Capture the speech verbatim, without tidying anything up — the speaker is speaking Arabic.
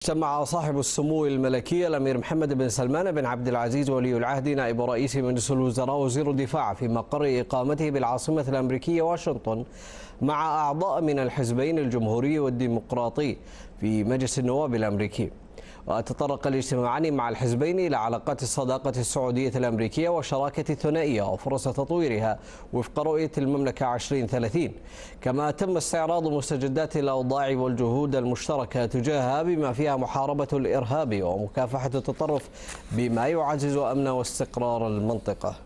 اجتمع صاحب السمو الملكي الأمير محمد بن سلمان بن عبد العزيز ولي العهد نائب رئيس مجلس الوزراء وزير الدفاع في مقر إقامته بالعاصمة الأمريكية واشنطن مع أعضاء من الحزبين الجمهوري والديمقراطي في مجلس النواب الأمريكي. وتطرق الاجتماعان مع الحزبين إلى علاقات الصداقة السعودية الأمريكية والشراكة الثنائية وفرص تطويرها وفق رؤية المملكة عشرين ثلاثين. كما تم استعراض مستجدات الأوضاع والجهود المشتركة تجاهها بما فيها محاربة الإرهاب ومكافحة التطرف بما يعزز أمن واستقرار المنطقة.